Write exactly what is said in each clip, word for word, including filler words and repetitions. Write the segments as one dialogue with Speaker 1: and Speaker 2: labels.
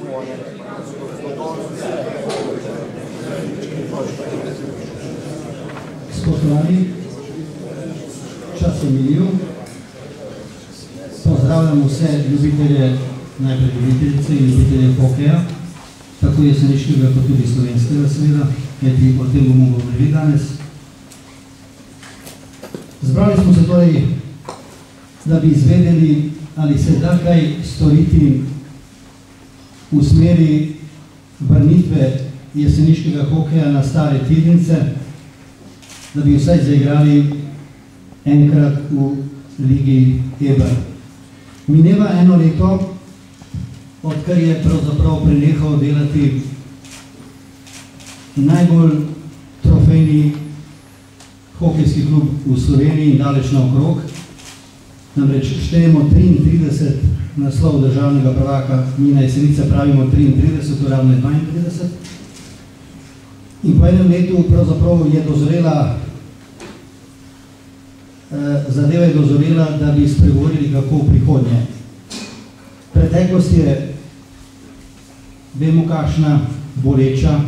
Speaker 1: Spoštovani, čas je minil. Pozdravljam vse ljubitelje, najprej ljubiteljice in ljubitelje hokeja, tako jeseniškega kot tudi slovenskega seveda, kajti o tem bomo govorili danes. Zbrali smo se torej, da bi izvedeli, ali se da kaj storiti v smeri vrnitve jeseniškega hokeja na stare tirnice, da bi vsaj zaigrali enkrat v Ligi Eber. Mineva eno leto, odkar je pravzaprav prenehal delati najbolj trofejni hokejski klub v Sloveniji in daleč naokrog. Namreč štejemo triintrideset naslov državnega prvaka, mi na Jesenice pravimo triintrideset, uradno je dvaintrideset. In po enem letu pravzaprav je dozorela, zadeva je dozorela, da bi spregovorili kako v prihodnje. Preteklost je, vemo kakšna, boleča,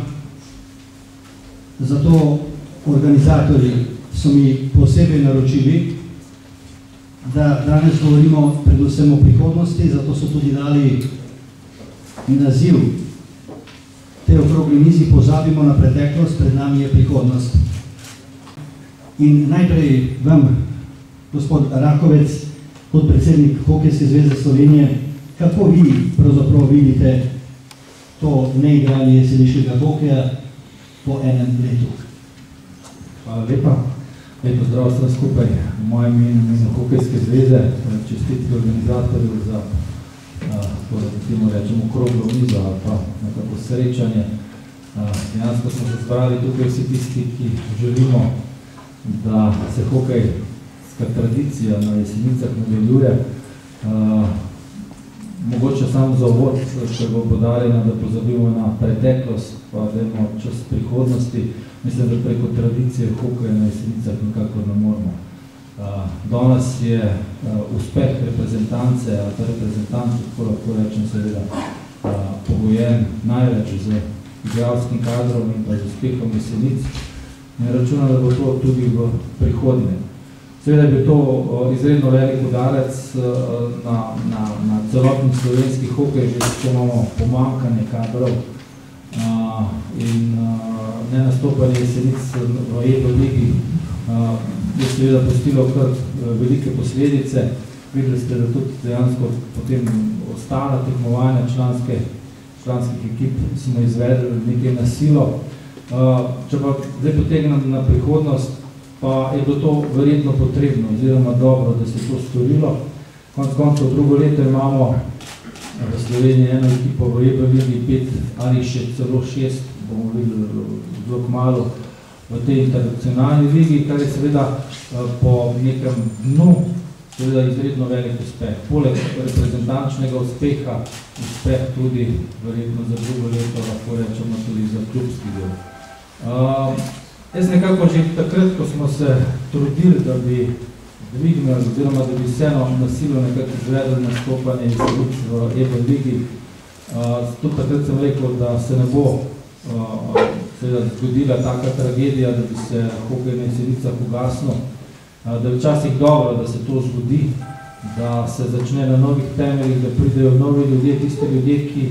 Speaker 1: zato organizatorji so mi posebej naročili, da danes govorimo predvsem o prihodnosti, zato so tudi dali naziv te okrogli mizi Pozabimo na preteklost, pred nami je prihodnost. In najprej vam, gospod Rakovec, kot predsednik Hokejske zveze Slovenije, kako vi pravzaprav vidite to neigranje jeseniškega hokeja po enem letu?
Speaker 2: Hvala lepa. Lepo zdrav vsem skupaj. V mojem imenu Hokejske zveze čestitke organizatorju za, temu rečemo, okroglo mizo ali pa nekako srečanje. Dejansko smo se zbrali tukaj vsi tisti, ki želimo, da se hokejska tradicija na Jesenicah nadaljuje. Mogoče samo za uvod, če bo podarjeno, da pozabimo na preteklost, pa dajmo čas prihodnosti. Mislim, da preko tradicije hokeja na Jesenicah nikako ne moramo. Danes je uspeh reprezentance, ali ta reprezentant, tako lahko rečem seveda, pogojen največ z igralskim kadrom in pa z uspehom Jesenic. In računam, da bo to tudi v prihodnje. Seveda je bil to izredno velik udarec na, na, na celotni slovenski hokej, že če imamo pomanjkanje kadrov in nenastopanje Jesenic v Evroligi je seveda postilo kar velike posledice. Videli ste, da tudi dejansko potem ostala tekmovanja članske, članskih ekip smo izvedli nekaj na silo. Če pa zdaj potegnem na prihodnost, pa je bilo to verjetno potrebno oziroma dobro, da se to storilo. Konec koncev drugo leto imamo v Sloveniji eno ekipo v Evroligi, pet ali še celo šest, bomo videli zelo kmalu, v tej internacionalni ligi, kar je seveda po nekem dnu seveda izredno velik uspeh. Poleg reprezentančnega uspeha, uspeh tudi verjetno za drugo leto, lahko rečemo tudi za klubski del. Jaz nekako že takrat, ko smo se trudili, da bi dvignili, oziroma da bi vseeno nasilo nekako izvedli nastopanje Jesenic v Evroligi, tudi takrat sem rekel, da se ne bo seveda zgodila taka tragedija, da bi se hokej na Jesenicah ugasnil, da je včasih dobro, da se to zgodi, da se začne na novih temeljih, da pridejo novi ljudje, tisti ljudje, ki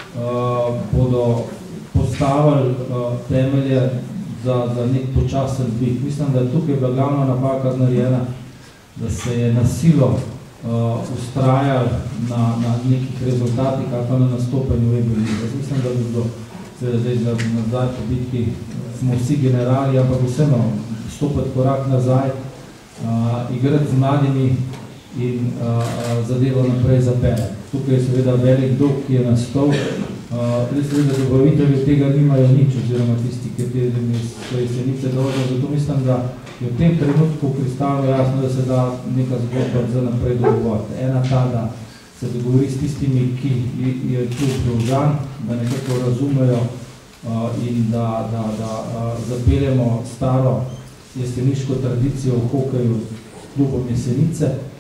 Speaker 2: bodo postavili temelje za, za nek počasen dvig. Mislim, da je tukaj bila glavna napaka narejena, da se je na silo ustrajal na, na nekih rezultatih ali pa na nastopanju v Evroligi. Mislim, da bi bilo zdaj nazaj po bitki, smo vsi generali, ampak vseeno stopiti korak nazaj, igrati z mladimi in zadevo naprej zapeljati. Tukaj je seveda velik dolg, ki je nastal. Res seveda dobavitelji tega nimajo nič, oziroma tisti, ki so Jesenice dolžni. Zato mislim, da je v tem trenutku kristalno jasno, da se da neka zgodba za naprej dogovoriti. Ena ta, da se dogovori s tistimi, ki je tu dolžan, da nekako razumejo in da, da, da zapeljemo staro jeseniško tradicijo v hokeju s klubom Jesenice.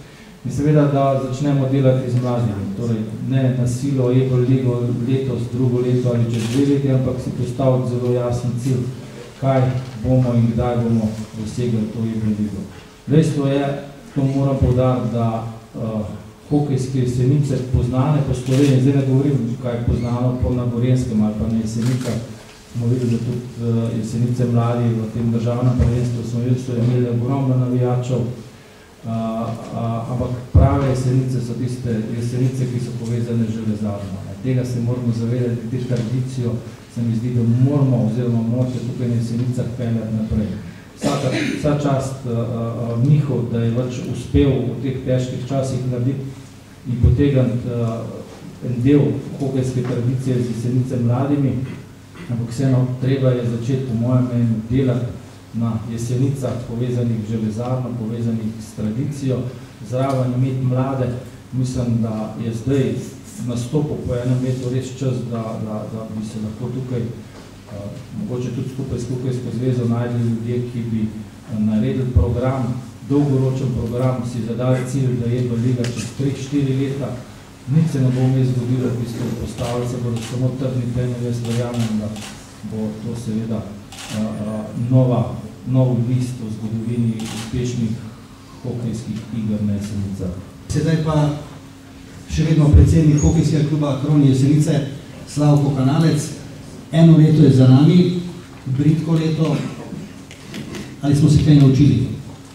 Speaker 2: In seveda, da začnemo delati z mladimi, torej ne na silo Ebro ligo letos, drugo leto ali čez dve leti, ampak si postaviti zelo jasen cilj, kaj bomo in kdaj bomo dosegli to Ebro ligo. Dejstvo je, to moram poudariti, da uh, hokejske Jesenice poznane po Sloveniji, zdaj ne govorim, kaj je poznano po na Gorenskem ali pa na Jesenicah, smo videli, da tudi uh, Jesenice mladi v tem državnem prvenstvu smo videli, so imeli ogromno navijačev, uh, uh, ampak prave Jesenice so tiste Jesenice, ki so povezane z železarno. Tega se moramo zavedati, te tradicijo se mi zdi, da moramo oziroma morate tukaj na Jesenicah peljati naprej. Vsaka, vsa čast uh, uh, njihov, da je več uspel v teh težkih časih narediti in potegniti uh, en del hokejske tradicije z Jesenice mladimi, ampak vseeno treba je začeti po mojem mnenju delati na Jesenicah povezanih železarno, povezanih s tradicijo, zraven imeti mlade. Mislim, da je zdaj nastopil po enem letu res čas, da, da, da bi se lahko tukaj Uh, mogoče tudi skupaj s Hokejsko zvezo najdli ljudje, ki bi uh, naredili program, dolgoročen program, si zadali cilj, da je Ebro liga čez tri štiri leta. Nič se ne bo vmes zgodilo, v bistvu postavili se bodo samo trdni temelji, jaz verjamem, da bo to seveda uh, uh, nova, nov list v zgodovini uspešnih hokejskih iger na Jesenicah.
Speaker 1: Sedaj pa še vedno predsednik hokejskega kluba Kron Jesenice, Slavko Kanalec. Eno leto je za nami, britko leto, ali smo se kaj naučili?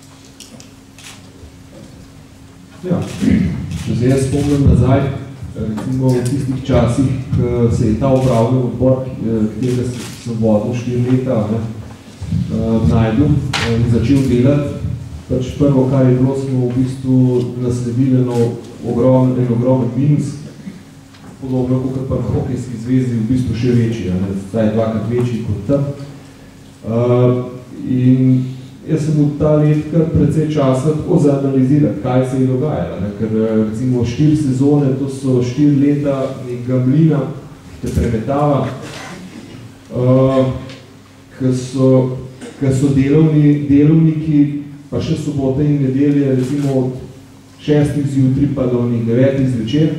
Speaker 3: Ja, če se jaz spomnim nazaj, recimo v tistih časih, ko se je ta upravni odbor, katerega sem vodil štiri leta, ne, najdel in začel delati. Pač prvo, kar je bilo, smo v bistvu nasledili eno ogromen, en ogromen minus, podobno kot pa v Hokejski zvezi, v bistvu še večji, ne, zdaj je dvakrat večji kot tam. Uh, in jaz sem v ta let kar precej časa tako zaanalizirati, kaj se je dogajalo, ne, ker recimo štiri sezone, to so štiri leta nekega mlina, te premetava, uh, ki so, ki so delovni, delovniki, pa še sobote in nedelje, recimo od šestih zjutri pa do devetih zvečer.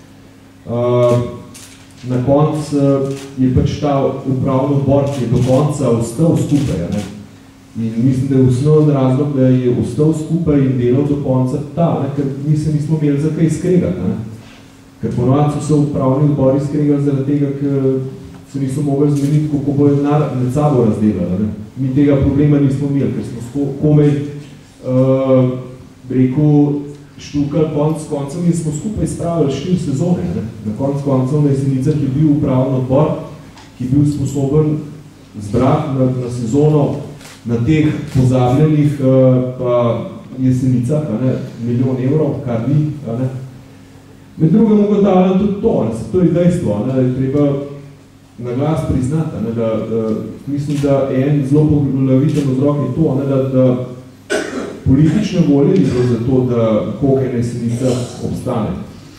Speaker 3: Uh, na koncu uh, je pač ta upravni odbor, ki je do konca ostal skupaj. Ne? In mislim, da je osnovni razlog, da je ostal skupaj in delal do konca ta, ne? Ker mi se nismo imeli za kaj skregati. Ne? Ker ponovno so upravni odbori skregali zaradi tega, ker se niso mogli zmeniti, kako bojo med sabo razdelali. Ne? Mi tega problema nismo imeli, ker smo komaj uh, rekel, štukali konc koncem in smo skupaj spravili štiri sezone. Ne? Na konc koncem na Jesenicah je bil upravni odbor, ki je bil sposoben zbrati na, na sezono na teh pozabljenih uh, pa Jesenicah, ne? Milijon evrov, kar ni. Ne? Med drugim ugotavljam tudi to, ne? Se to je dejstvo, ne? Da je treba na glas priznati, ne? Da, da, mislim, da en zelo poglaviten vzrok je to, ne? Da, da politične volje ni bilo za to, da hokej na Jesenicah obstane.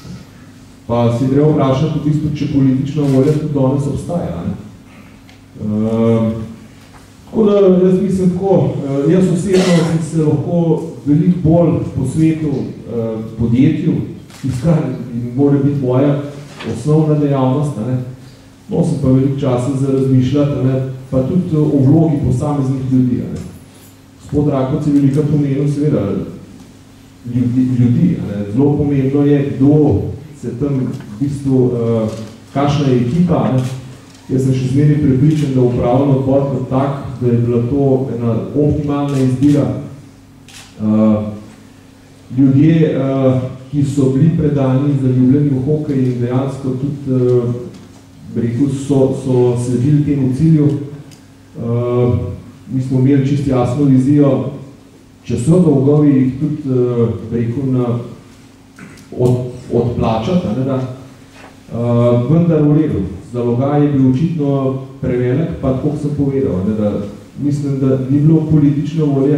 Speaker 3: Pa se je treba vprašati v bistvu, če politična volja tudi danes obstaja. Ne? Uh, tako da jaz mislim tako, uh, jaz osebno sem se lahko veliko bolj posvetil uh, podjetju, kar mora biti moja osnovna dejavnost. Ne? No, sem pa veliko časa za razmišljati, ne? Pa tudi o vlogi posameznih ljudi. Ne? Gospod Rakovec je velika pomenil, seveda, ljudi. ljudi Zelo pomembno je, kdo se tam v bistvu, uh, kakšna je ekipa. Ne? Jaz sem še zmeraj prepričan, da upravni odbor kot tak, da je bila to ena optimalna izbira. Uh, ljudje, uh, ki so bili predani, zaljubljeni v hokej in dejansko tudi, uh, rekel, so, so sledili temu cilju. Uh, Mi smo imeli čisto jasno vizijo, če so dolgovi jih tudi, uh, rekel, na od, odplačati, ne, da, uh, vendar v redu. Zalogaj je bil očitno prevelik, pa tako sem povedal, ne, da mislim, da ni bilo politične volje.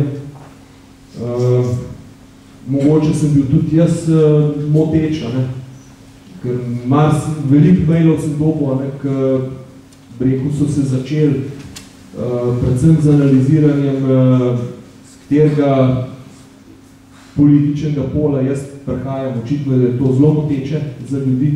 Speaker 3: Uh, mogoče sem bil tudi jaz uh, moteč, ne, ker mars, veliko mailov sem dobil, ne, ker rekel, so se začeli Uh, predvsem z analiziranjem, uh, s katerega političnega pola, jaz prihajam, očitno, da je to zelo moteče za ljudi.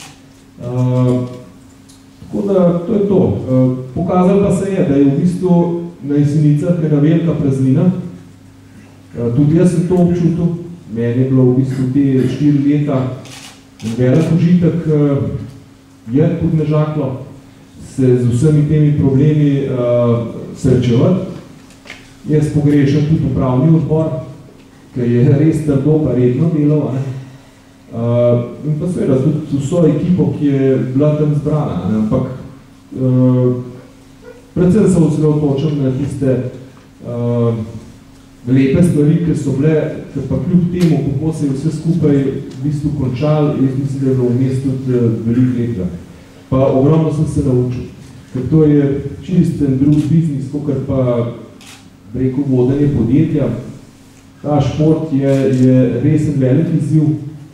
Speaker 3: Uh, tako da, to je to. Uh, pokazalo pa se je, da je v bistvu na Jesenicah ena velika praznina. Uh, tudi jaz sem to občutil. Meni je bilo v bistvu te štiri leta velik užitek uh, je Podmežaklo, se z vsemi temi problemi uh, srečevati. Jaz pogrešam tudi upravni odbor, ki je res trdo pa redno delal. Ne? Uh, in pa seveda tudi vso ekipo, ki je bila tam zbrana. Ne? Ampak uh, predvsem se osredotočam na tiste uh, lepe stvari, ki so bile, ker pa kljub temu, kako se je vse skupaj v bistvu končal, jaz mislim, da je bilo vmes tudi uh, veliko leta. Pa ogromno sem se naučil, ker to je čisten drug biznis, kakor pa rekel vodenje podjetja. Ta šport je, je resen velik izziv,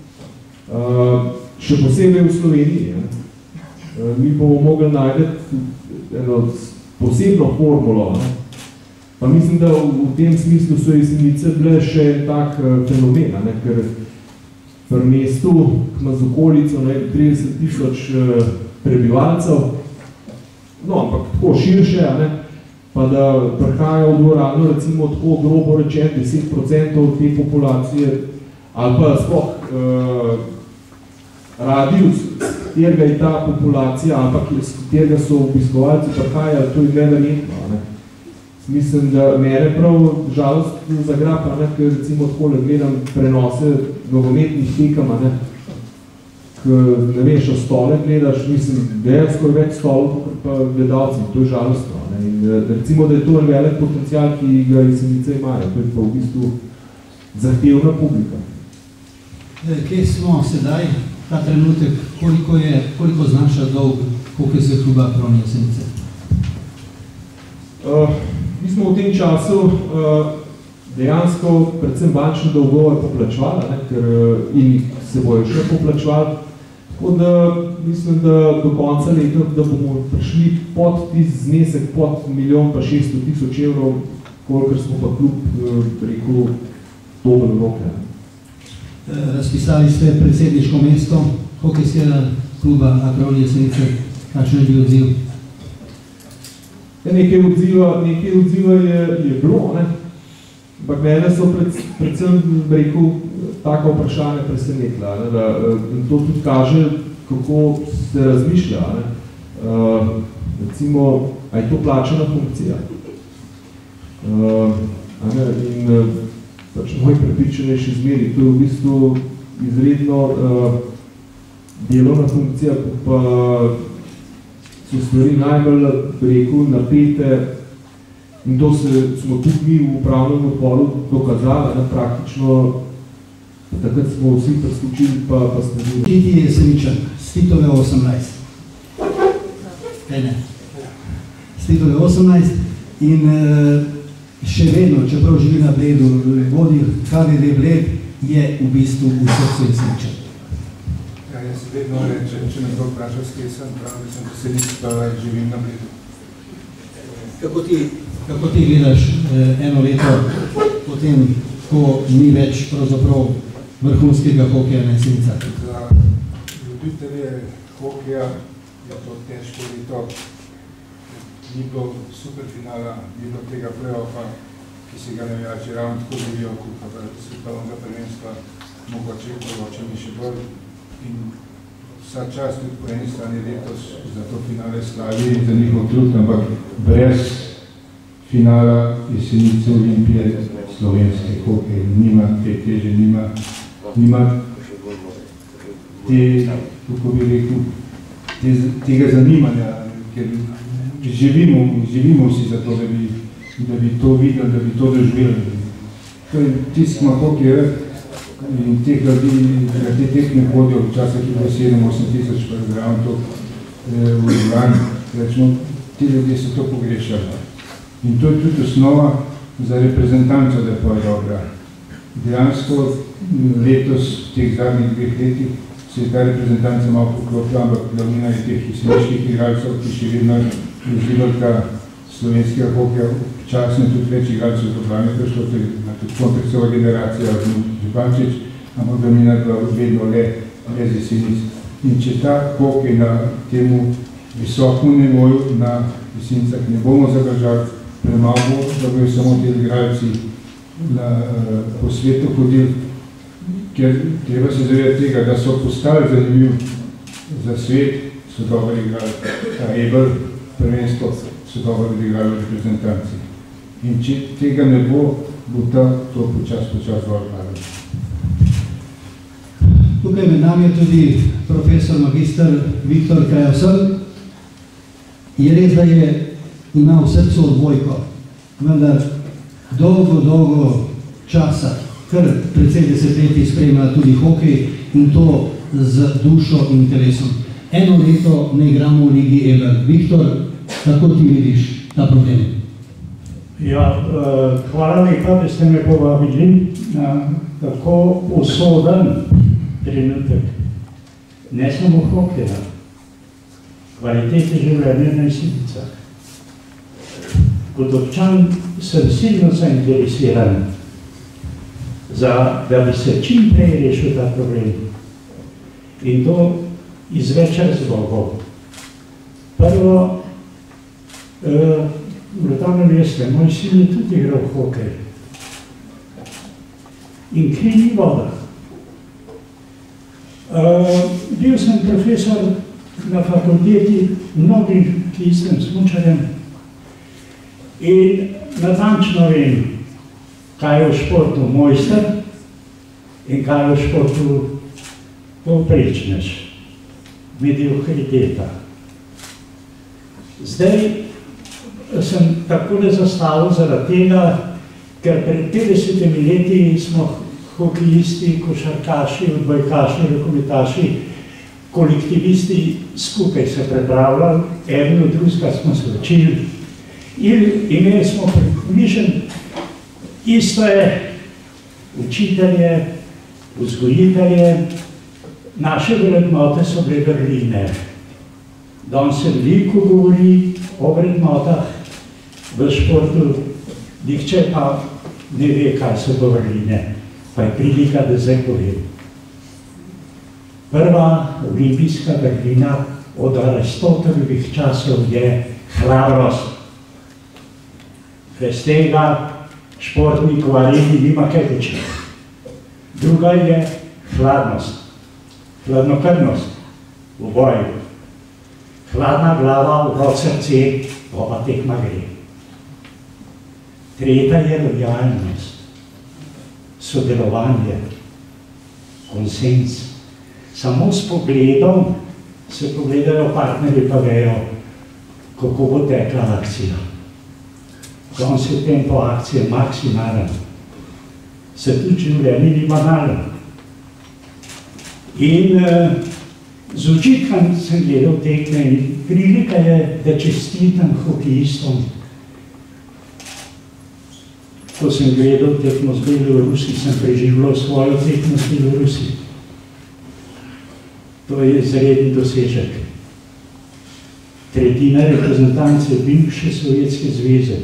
Speaker 3: uh, še posebej v Sloveniji. Uh, mi bomo mogli najti eno posebno formulo. Ne? Pa mislim, da v, v tem smislu so Jesenice bile še tak uh, fenomen, ne? Ker pri mestu, ki ima z okolico trideset tisoč uh, prebivalcev, no, ampak tako širše, ne? Pa da prihaja v dvorano, recimo tako grobo rečen, deset procentov te populacije, ali pa sploh uh, radius, katerega je ta populacija, ampak s katerega so obiskovalci prihajali, to je neverjetno. Ne? Mislim, da mene prav žalost zagrapa, ne? Ker recimo takole gledam prenose nogometnih tekama, ne? Ne veš, o stole gledaš, mislim, dejansko je več stolov, pa gledalci, to je žalostno. Ne? In recimo, da je to en velik potencial, ki ga Jesenice imajo, to je pa v bistvu zahtevna publika.
Speaker 1: Kje smo sedaj, ta trenutek, koliko je, koliko znaša dolg, koliko se kluba Akronia Jesenice?
Speaker 3: Uh, mi smo v tem času uh, dejansko predvsem bančne dolgove poplačevali, ne? Ker uh, in se bojo še poplačevali. Tako da mislim, da do konca leta, da bomo prišli pod tisti znesek, pod milijon pa šeststo tisoč evrov, kolikor smo pa klub rekel dober roke.
Speaker 1: Razpisali ste predsedniško mesto hokejskega kluba Akronia Jesenice. Kakšen je bil odziv?
Speaker 3: Ja, nekaj odziva, nekaj odziva je, je bilo, ne? Ampak mene so pred, predvsem rekel taka vprašanja presenetila, ne, da, in to tudi kaže, kako se razmišlja. Ne. Uh, recimo, a je to plačana funkcija? Uh, ne, in pač moj prepričanje še zmeri, to je v bistvu izredno uh, delovna funkcija, pa so stvari najbolj rekel, napete. In to se, smo tudi mi v upravnem odboru dokazali, ne, praktično, takrat smo vsi preskočili, pa, pa snedili.
Speaker 1: Titi je Jeseničan, s Titove osemnajst. Kaj ne? S Titove osemnajst in uh, še vedno, čeprav živi na Bledu, vodi K V D Bled, je v bistvu v srcu Jeseničan.
Speaker 4: Ja, jaz vedno rečem, če me kdo vpraša, s kje sem, pravi, da sem Jesenič, pa živim na Bledu.
Speaker 1: Kako ti Kako ti gledaš eh, eno leto potem, ko ni več pravzaprav vrhunskega hokeja na Jesenicah?
Speaker 4: Za ljubitelje hokeja je to težko leto. Ni bilo superfinala, ni bilo tega play-offa, ki si ga navijači ravno tako želijo, kot pa svetovnega prvenstva, mogoče poroča mi še bolj. In vsa čast tudi po eni strani letos za to finale slavi in za njihov trud, ampak brez finala Jesenice Olimpije slovenske hokej nima, te teže nima, nima te, kako bi rekel, te, tega zanimanja, ker živimo, živimo vsi za to, da bi, da bi to videli, da bi to doživeli. To je tiskma hokej in teh ljudi, da te tekme hodijo, včasih je bilo sedem osem tisoč programov to eh, v Ljubljani, rečemo, ti ljudje so to pogrešali. In to je tudi osnova za reprezentanco, da pa je dobra. Dejansko letos, v teh zadnjih dveh letih, se je ta reprezentanca malo poklopila, ampak glavnina je teh jeseniških igralcev, ki še vedno je živelka slovenskega hokeja, časno tudi več igralcev v Ljubljani prišlo, na tudi kontekstova generacija Župančič, ampak da mi nadva vedno le brez Jesenic. In če ta hokej na temu visokem nivoju na Jesenicah ne bomo zadržali, premalo, da bojo samo ti igralci na, po svetu hodili, ker treba se zavedati tega, da so postali zanimiv za svet, so dobro igrali. Ta Ebel, prvenstvo, so dobro igrali reprezentanci. In če tega ne bo, bo ta to počas, počas dobro padal.
Speaker 1: Tukaj med nami je tudi profesor magister Viktor Krajevsel. Je res, da je imel v srcu odbojko, vendar dolgo, dolgo časa, kar precej desetletij spremlja tudi hokej in to z dušo in telesom. Eno leto ne igramo v Ligi Ebel. Viktor, kako ti vidiš ta problem?
Speaker 5: Ja, hvala lepa, da ste me povabili na tako usoden trenutek. Ne samo hokeja, kvalitete življenja na Jesenicah. Kot občan sem silno zainteresiran, za, da bi se čim prej rešil ta problem. In to iz več razlogov. Prvo, eh, vrtano veste, moj sin je tudi igral hokej. In kri ni voda. Uh, bil sem profesor na fakulteti mnogim kistem smučarjem in natančno vem, kaj je v športu mojster in kaj je v športu povprečnež, mediokriteta. Zdaj sem takole zastavil zaradi tega, ker pred petdesetimi leti smo hokejisti, košarkaši, odbojkaši, rokometaši, kolektivisti skupaj se pripravljali, eden od drugega smo se učili in imeli smo približen, isto je učitelje, vzgojitelje, naše vrednote so bile vrline. Danes se veliko govori o vrednotah v športu, nihče pa ne ve, kaj so to vrline. Pa je prilika, da zdaj povem. Prva olimpijska vrlina od Aristotelovih časov je hrabrost. Brez tega športnik v areni nima kaj početi. Druga je hladnost, hladnokrvnost v boju. Hladna glava, vrot srce, oba tekma gre. Tretja je lojalnost. Sodelovanje, konsens. Samo s pogledom se pogledajo partnerji pa vejo, kako bo tekla akcija. Danes je tempo akcije maksimalen. Se tudi življenje ni banalno. In uh, z užitkom sem gledal tekme in prilika je, da čestitam hokejistom. Ko sem gledal tekmo z Belorusi, sem preživljal svojo tekmo z Belorusi. To je izreden dosežek. Tretjina reprezentance bivše Sovjetske zveze.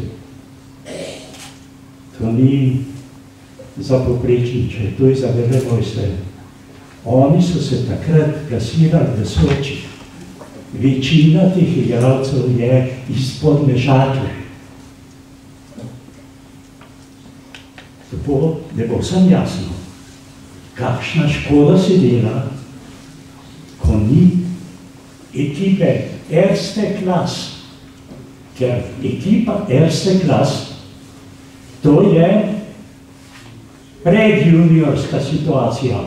Speaker 5: To ni za povprečniče, to je za velemojstre. Oni so se takrat plasirali v Soči. Večina teh igralcev je iz Podmežakle. Tako, da bo vsem jasno, kakšna škoda se dela, ko ni ekipe Erste klas. Ker ekipa Erste klas, to je predjuniorska situacija.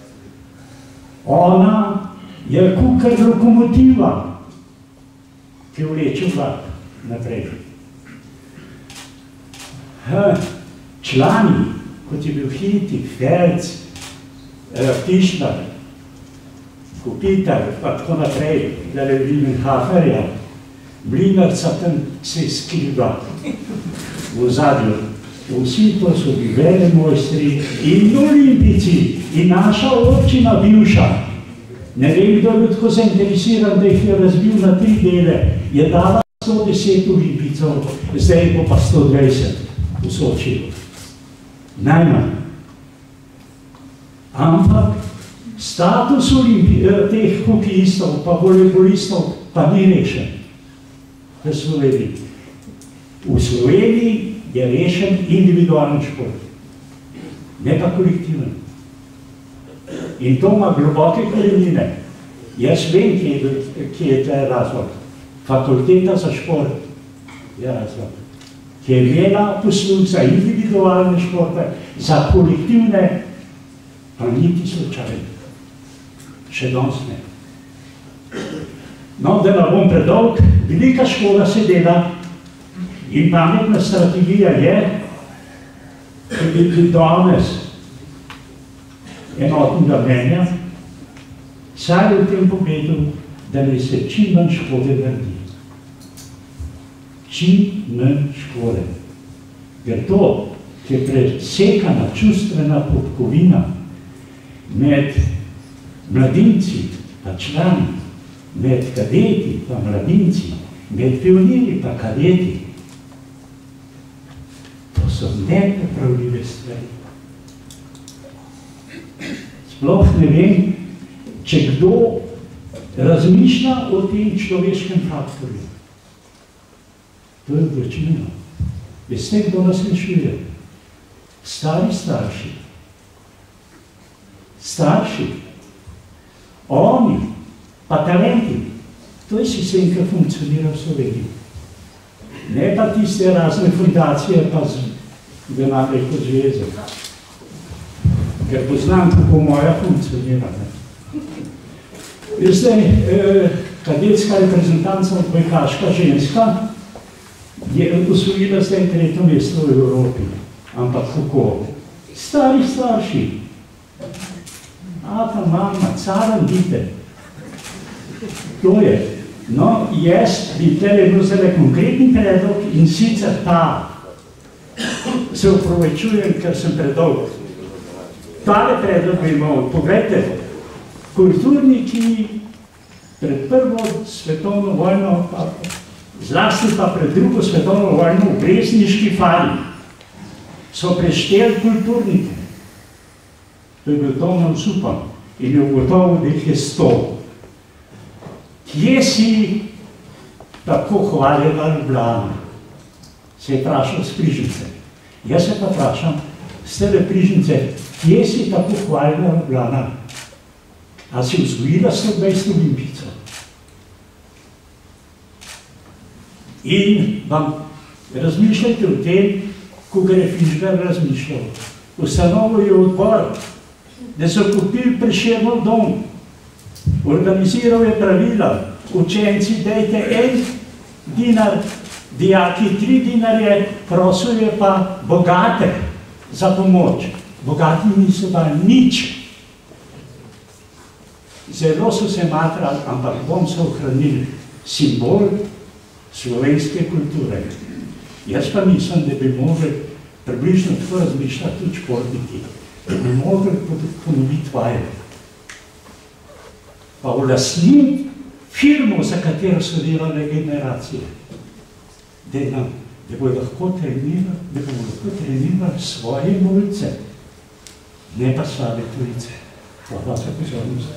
Speaker 5: Ona je kukar lokomotiva, ki vleče vlak naprej. Člani, kot je bil Hiti, Felc, Tišnar, Kopitar, pa tako naprej, da je Wilmenhaferja, Blinarca tam se skriva v zadju. Vsi to so bili velemojstri in olimpijci in naša občina bivša. Ne vem, kdo je tako zainteresiran, da jih je razbil na tri dele, je dala sto deset olimpijcev, zdaj bo pa sto dvajset v Sočiju. Najmanj. Ampak status teh hokejistov pa volejbolistov pa ni rešen v Sloveniji. V Sloveniji je rešen individualni šport, ne pa kolektiven. In to ima globoke korenine. Jaz vem, kje je ta razlog. Fakulteta za šport je razlog, ki je imela posluh za individualne športe, za kolektivne, pa niti slučajno. Še danes ne. No, da ne bom predolg, velika škola se dela in pametna strategija je, ki bi bil danes enotnega mnenja, saj v tem pogledu, da ne se čim manj škode naredi. Čim manj škode. Ker to, ki je presekana čustvena podkovina med mladinci pa člani, med kadeti pa mladinci, med pionirji pa kadeti, to so nepopravljive stvari. Sploh ne vem, če kdo razmišlja o tem človeškem faktorju. To je odločilno. Veste, kdo nas rešuje? Stari starši. Starši. Oni, pa talenti. To je sistem, ki funkcionira v Sloveniji. Ne pa tiste razne fundacije, pa z denarja kot zveze. Ker poznam, kako moja funkcionira. Veste, kadetska reprezentanca, odbojkaška ženska, je osvojila zdaj tretje mesto v Evropi. Ampak kako? Stari starši. Ata, mama, caren dite. To je. No, jaz bi tele imel zdaj konkretni predlog in sicer ta, se opravičujem, ker sem predolg. Tale predlog bi imel, poglejte, kulturniki pred prvo svetovno vojno, pa, zlasti pa pred drugo svetovno vojno v Brezniški fali, so prešteli kulturnike. To je bil Toman Supan in je ugotovil, da jih je sto. Kje si tako hvaljena Ljubljana? Se je vprašal s Prižnice. Jaz se pa vprašam, s tebe Prižnice, kje si tako hvaljena Ljubljana? A si vzgojila sto dvajset olimpijcev? In vam razmišljajte o tem, ko gre Fišber razmišljal. Ustanovil je odbor, da so kupili Prešernov dom, organiziral je pravila, učenci dajte en dinar, dijaki tri dinarje, prosil je pa bogate za pomoč. Bogati niso dali nič. Zelo so se matrali, ampak bom se ohranili simbol slovenske kulture. Jaz pa mislim, da bi mogli približno tako razmišljati tudi športniki, da bi mogli ponoviti vajo. Pa vlasniti firmo, za katero so delale generacije, da, nam, da bodo lahko trenirali, da bodo lahko trenirali svoje mulce, ne pa slabe tujce. Hvala za pozornost.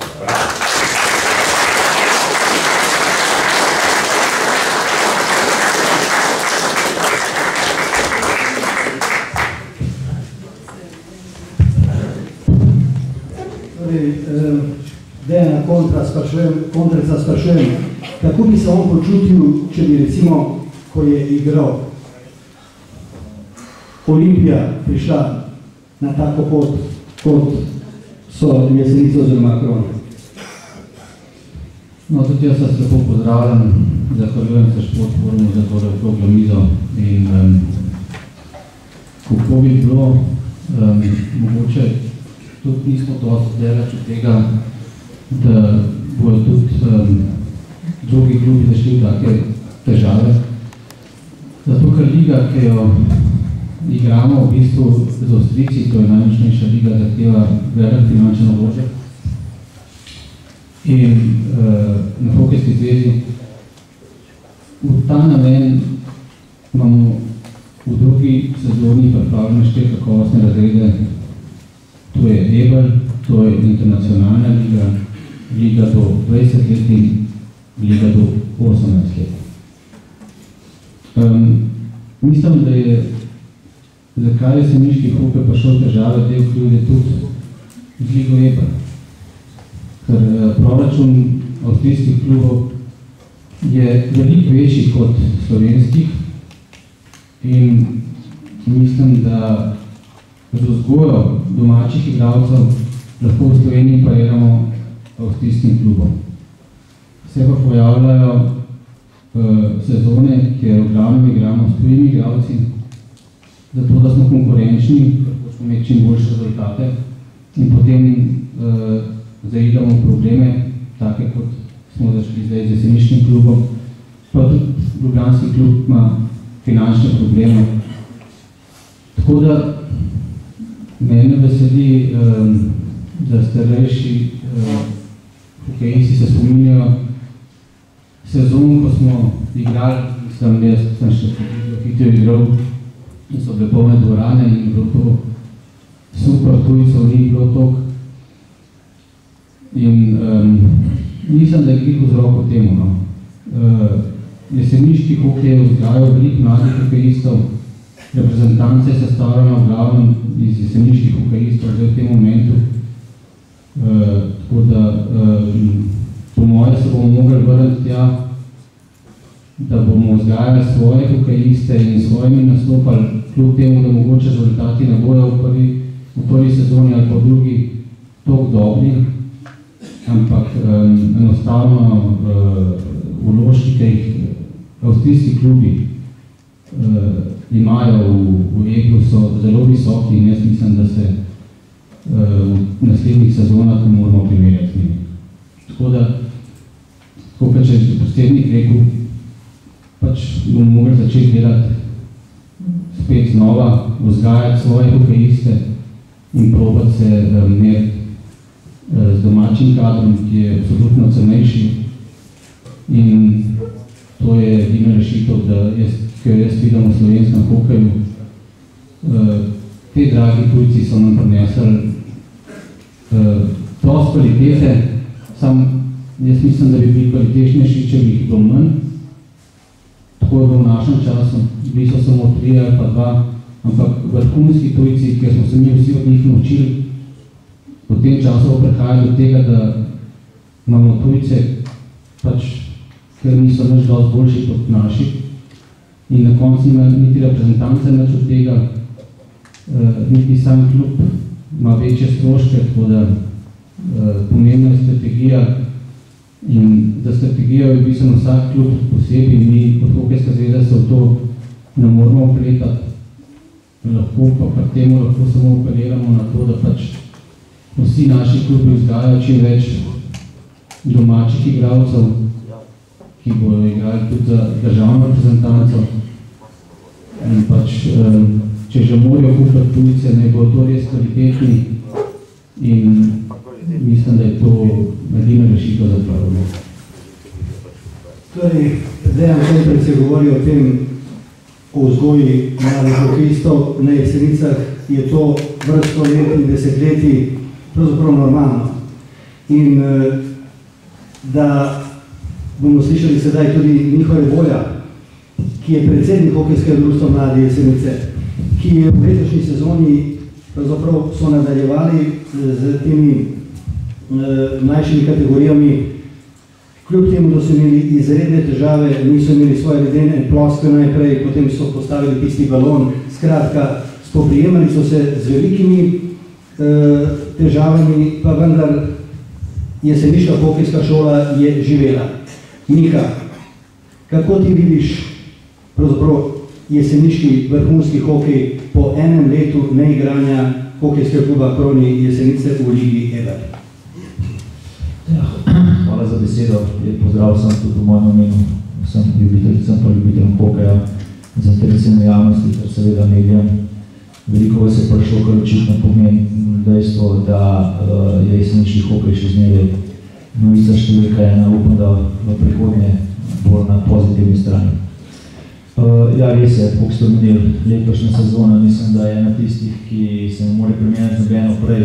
Speaker 1: Dejana kontraca sprašujem, kako bi se on počutil, če bi recimo, ko je igral Olimpija prišla na tako pot, kot so Jesenice oziroma Krone?
Speaker 6: No, tudi jaz vas lepo pozdravljam, zahvaljujem se Športforumu za to okroglo mizo in um, kako bi bilo, um, mogoče tudi nismo dosti delač od tega, da bojo tudi um, drugi klubi zašli v take težave. Zato, ker liga, ki jo igramo v bistvu z Avstrijci, to je najmočnejša liga, zahteva velik finančen vložek. In uh, na Hokejski zvezi v ta namen imamo v drugi sezoni pripravljene štiri kakovostne razrede. To je Ebel, to je internacionalna liga, liga do dvajset let in liga do osemnajst let. Um, mislim, da je zakaj je Semiški hokej prišel težave, del krivde tudi z ligo Ebel. Ker uh, proračun avstrijskih klubov je veliko večji kot slovenskih in mislim, da z vzgojo domačih igralcev lahko v Sloveniji pariramo avstrijskim klubom. Se pa pojavljajo uh, sezone, kjer v glavnem igramo s tujimi igralci, zato da smo konkurenčni, lahko smo imeti čim boljše rezultate in potem uh, zaidamo probleme, take kot smo zašli zdaj z jeseniškim klubom, pa tudi ljubljanski klub ima finančne probleme. Tako da mene veseli, um, da starejši uh, hokejisti se spominjajo sezon, ko smo igrali, sem, jaz sem še hitro igral in so bile polne dvorane in bilo to super, tujcev ni bilo toliko. In um, nisem, da je glih vzrok temu. No. Uh, jeseniški hokej vzgajajo veliko mladih hokejistov, reprezentance je sestavljena v glavnem iz jeseniških hokejistov zdaj v tem momentu. Uh, tako da uh, po moje se bomo mogli vrniti tja, da bomo vzgajali svoje hokejiste in svojimi nastopali, kljub temu, da mogoče rezultati ne bojo v prvi, v prvi sezoni ali pa v drugi toliko dobri, ampak um, enostavno uh, vložki, ki jih avstrijski klubi uh, imajo v, v Eglu, so zelo visoki in jaz mislim, da se uh, v naslednjih sezonah ne moramo primerjati z njimi. Tako da, tako pa če je predsednik rekel, pač bomo mogli začeti delati spet znova, vzgajati svoje hokejiste in probati se uh, meriti z domačim kadrom, ki je absolutno cenejši in to je edina rešitev, da jaz, ki jo jaz vidim v slovenskem hokeju. Te dragi tujci so nam prinesli dosti kvalitete, sam jaz mislim, da bi bili kvalitetnejši, če bi jih bilo manj. Tako je bilo v našem času, bili so samo tri ali pa dva, ampak vrhunski tujci, ker smo se mi vsi od njih naučili, v tem času prihaja do tega, da imamo tujce, pač, ker niso več dosti boljši kot naši in na koncu nima niti reprezentance nič od tega, uh, niti sam klub ima večje stroške, tako da uh, pomembna je strategija in za strategijo je v bistvu vsak klub posebej, mi kot Hokejska zveza se v to ne moramo vpletati, lahko pa pri temu lahko samo apeliramo na to, da pač vsi naši klubi vzgajajo čim več domačih igralcev, ki bodo igrali tudi za državno reprezentanco. In pač, če že morajo kupiti tujce, naj bo to res kvalitetni in mislim, da je to edina rešitev za problem.
Speaker 1: Torej, zdaj nam še enkrat se govori o tem, o vzgoji mladih hokejistov na Jesenicah, je to vrsto let in desetletij pravzaprav normalno. In da bomo slišali sedaj tudi njihove volja, ki je predsednik Hokejskega društva Mlade Jesenice, ki je v letošnji sezoni pravzaprav so nadaljevali z temi eh, mlajšimi kategorijami, kljub temu, da so imeli izredne težave, niso imeli svoje ledene ploskve najprej, potem so postavili tisti balon, skratka, spoprijemali so se z velikimi težavami, pa vendar jeseniška hokejska šola je živela. Miha, kako ti vidiš pravzaprav jeseniški vrhunski hokej po enem letu neigranja hokejskega kluba Kroni Jesenice v ligi Ebel?
Speaker 7: Ja, hvala za besedo. Pozdrav sem tudi v mojem imenu. Sem ljubiteljcem pa ljubiteljem hokeja, zainteresirane javnosti, ter seveda medijem. Veliko vas je prišlo, kar očitno pomeni dejstvo, da uh, je jeseniški hokej še zmeraj novica številka ena. Upam, da v prihodnje bolj na pozitivni strani. Uh, ja, res je, koliko ste omenili letošnja sezona, mislim, da je ena tistih, ki se ne more primerjati z nobeno prej.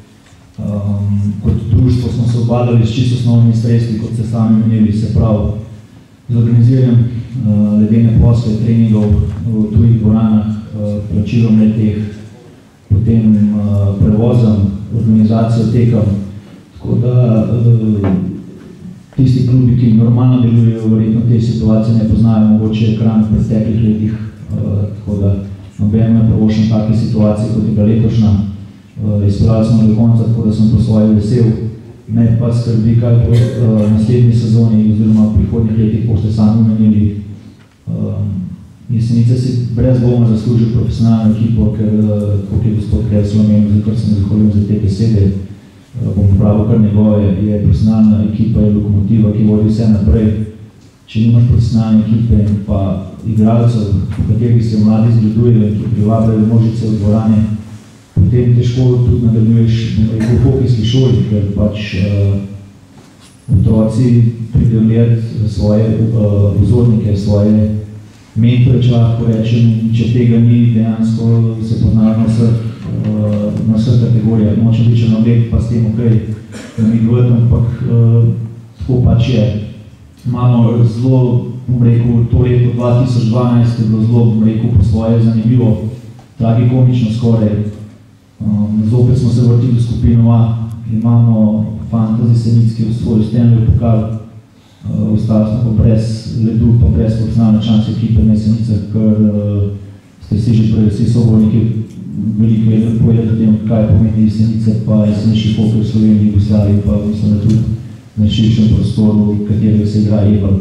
Speaker 7: Um, kot društvo smo se obadali s čisto osnovnimi sredstvi, kot ste sami menili, se pravi z organiziranjem uh, ledene posle, treningov v tujih dvoranah, uh, plačilom leteh, potem uh, prevozom, organizacijo tekem. Tako da uh, tisti klubi, ki normalno delujejo, verjetno te situacije ne poznajo, mogoče ekran v preteklih letih, uh, tako da nobeno ne pravošem take situacije, kot je bila letošnja. Uh, izpeljali smo do konca, tako da sem po svoje vesel. Me pa skrbi, kaj po uh, naslednji sezoni oziroma v prihodnjih letih, ko ste sami menili. Uh, Jesenice si brez dvoma zaslužil profesionalno ekipo, ker, uh, kot je gospod Krevs omenil, za kar sem zahvalil za te besede, bom pravil kar njegove, je profesionalna ekipa, je lokomotiva, ki vodi vse naprej. Če nimaš profesionalne ekipe in pa igralcev, po katerih se mladi zgledujejo, ki privabljajo množice v dvorane, potem težko tudi nadaljuješ v hokejski šoli, ker pač uh, otroci pridejo gledati svoje uh, vzornike, svoje mentore, če lahko rečem, če tega ni, dejansko se poznajo na vseh na vseh kategorijah, moče biti na oblek, pa s tem okej, da mi dvojt, ampak uh, tako pač je. Imamo zelo, bom rekel, to leto dva tisoč dvanajst je bilo zelo, bom rekel, po svoje zanimivo, tragikomično skoraj. Um, zopet smo se vrtili v skupino A, imamo Fantasy Senic, ki v svojo Stanley pokal, uh, ostali smo pa brez ledu, pa brez profesionalne članske ekipe na Jesenicah, ker uh, ste si že prej vsi soborniki veliko je povedati o tem, kaj pomeni Jesenice, pa jeseniški hokej v Sloveniji, Jugoslaviji, pa mislim, da tudi na širšem prostoru, v katerega se igra Ebal.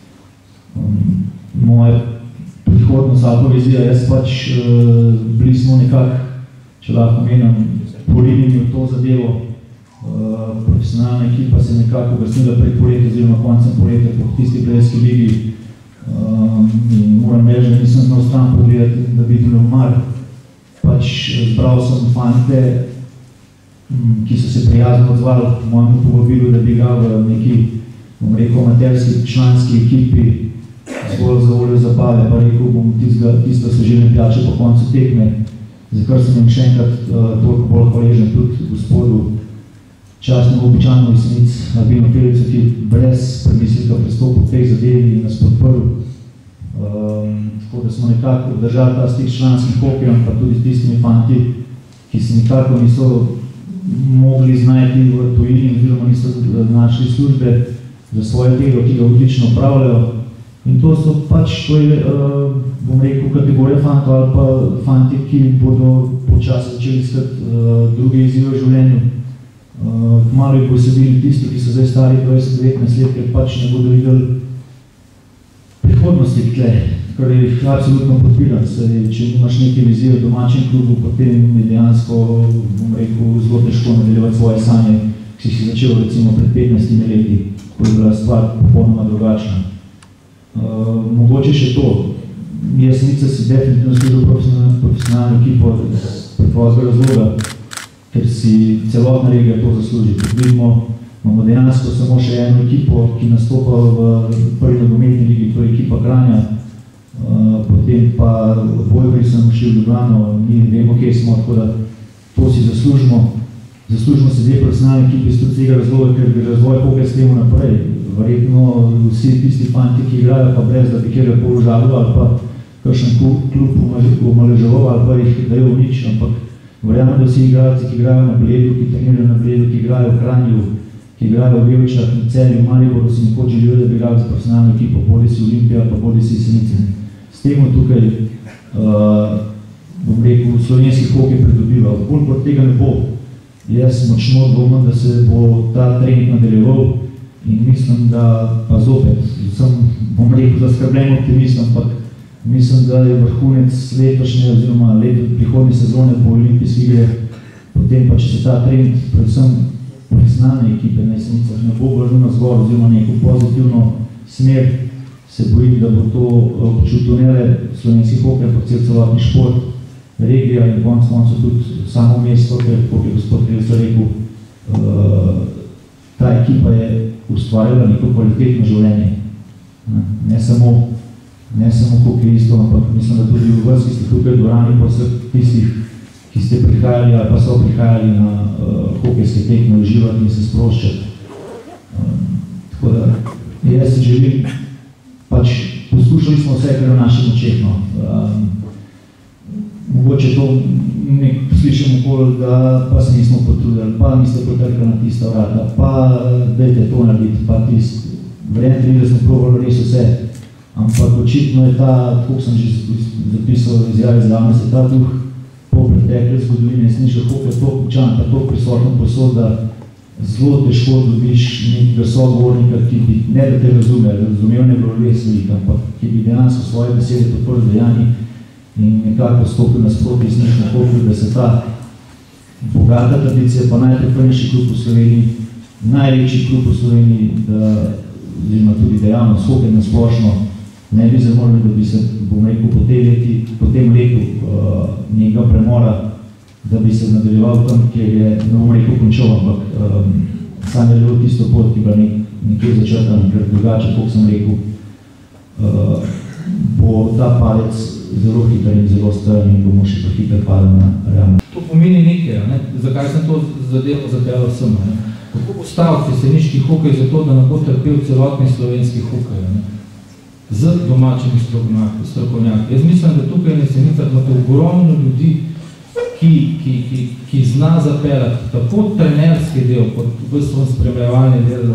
Speaker 7: Um, moja prihodnost ali vizija, jaz pač uh, bili smo nekako, če lahko menim, porinjeni v to zadevo. Uh, profesionalna ekipa se nekako uvrstila pred poletja oziroma koncem poletja po tisti plejski ligi. Um, in moram reči, da nisem znal stran pogledati, da bi bilo mar. Pač zbral sem fante, ki so se prijazno odzvali v mojem povabilu, da bi igral v neki, bom rekel, amaterski članski ekipi, zgolj za voljo zabave, pa rekel bom tisto sežilne pijače po koncu tekme, za kar sem jim še enkrat uh, toliko bolj hvaležen tudi gospodu častnemu običajnemu Jesenic, Albinu Felicu, ki brez premislika pristopil v teh zadevi in nas podprl. Um, tako da smo nekako držali ta stik s članskim hokejem, pa tudi s tistimi fanti, ki se nekako niso mogli znajti v tujini oziroma niso našli službe za svoje delo, ki ga odlično upravljajo. In to so pač, to je, uh, bom rekel, kategorija fantov ali pa fanti, ki bodo počasi začeli iskati uh, druge izzive v življenju. Uh, malo jih bo se bili tisti, ki so zdaj stari dvajset devetnajst let, ker pač ne bodo videli prihodnosti tle, kar jih absolutno podpiram. Če nimaš neke vizije v domačem klubu, potem je dejansko, bom rekel, zelo težko nadaljevati svoje sanje, ki si si začel recimo pred petnajstimi leti, ko je bila stvar popolnoma drugačna. Uh, mogoče še to. Jesenice si definitivno služil profesionalno ekipo preprostega razloga, ker si celotna regija to zasluži. Vidimo, imamo dejansko samo še eno ekipo, ki nastopa v prvi nogometni ligi, to je ekipa Kranja. Uh, potem pa odbojkari sem šli v Ljubljano, mi vemo, kje smo, tako da to si zaslužimo. Zaslužimo se dve profesionalne ekipi iz tega razloga, ker bi razvoj hokeja s temu naprej. Verjetno vsi tisti fanti, ki igrajo, pa brez, da bi kjer položali ali pa kakšen klub omaleževal ali pa jih dajo v nič, ampak verjamem, da vsi igralci, ki igrajo na Bledu, ki trenirajo na Bledu, ki igrajo v Kranju, ki igrajo v Vevčah, na Celju, Mariboru, si nekoč želijo, da bi igrali za profesionalno ekipo, bodi si Olimpija, pa bodi si Jesenice. S temu tukaj, uh, bom rekel, slovenski hokej pridobival. Bolj kot tega ne bo. Jaz močno dvomim, da se bo ta trend nadaljeval in mislim, da pa zopet, sem, bom rekel, zaskrbljen optimist, ampak mislim, da je vrhunec letošnje oziroma leto prihodnje sezone po olimpijskih igrah, potem pa, če se ta trend, predvsem profesionalne ekipe na Jesenicah ne bo vrnil na zgor oziroma neko pozitivno smer, se bojim, da bo to občutil ne le slovenski hokej, pa cel celotni šport, regija in konc koncu tudi samo mesto, ker, kot je gospod Krevs rekel, uh, ta ekipa je ustvarjala neko kvalitetno življenje. Ne samo, ne samo hokejistov, ampak mislim, da tudi v vas, ki ste tukaj v dvorani, pa vseh tistih, ki ste prihajali ali pa so prihajali na uh, hokejske tekme uživati in se sproščati. Um, tako da, jaz si želim, pač poskušali smo vse, kar v našem očetno. Um, mogoče to nek slišimo okoli, da pa se nismo potrudili, pa niste potrkali na tista vrata, pa dajte to narediti, pa tist. Verjetno, da smo probali res vse, ampak očitno je ta, tako sem že zapisal izjave z javnosti, ta duh po pretekle zgodovine, jaz nišel hokej toliko učan, pa toliko prisotno posod, da zelo težko dobiš nekega sogovornika, ki bi, ne da te razume, razumel ne bilo res veliko, ampak ki bi dejansko svoje besede podprl z dejanji in nekako stopil nasproti z nekaj hokej, da se ta bogata tradicija, pa najpreprnejši klub v Sloveniji, največji klub v Sloveniji, da oziroma tudi dejavnost hokej na splošno, ne bi zamorili, da bi se, bom rekel, po tem leti, po tem letu uh, njega premora, da bi se nadaljeval tam, kjer je, ne bom rekel, končal, ampak um, sam je bilo tisto pot, ki bila nek, nekje začrtana, ker drugače, kot sem rekel, uh, bo ta palec zelo hiter in zelo strn in bomo še pa hiter padel na realno.
Speaker 2: To pomeni nekaj, ne? Zakaj sem to zadevo zapeljal sem, ne? Kako postaviti jeseniški hokej za to, da ne bo trpel celotni slovenski hokej, ne? Z domačimi strokovnjaki. Jaz mislim, da tukaj na Jesenicah imate ogromno ljudi, ki, ki, ki, ki zna zapeljati tako trenerski del, kot v svoj spremljevalni del,